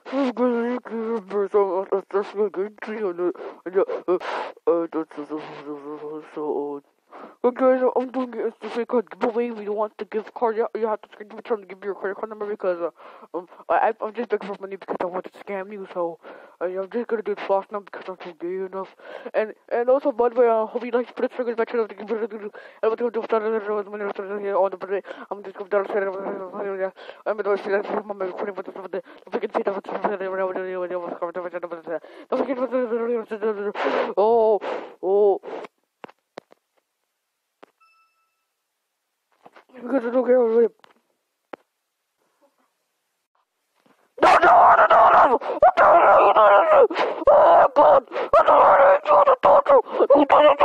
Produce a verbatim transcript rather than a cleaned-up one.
So okay, so I'm doing it as a card giveaway. We don't want to give card. You, you have to return to give your credit card number because uh, um I I'm just looking for money because I want to scam you. So uh, yeah, I'm just gonna do it fast now because I'm too gay enough. And and also by the way, I hope you like Split Circle Adventure of the computer. I'm going to start on the birthday. I'm just going to start. I'm going to start. I'm going to start. Don't forget to don't forget. Oh oh. Because it's okay already. No, no, no, no, no! Oh, God! I don't want to do the torture!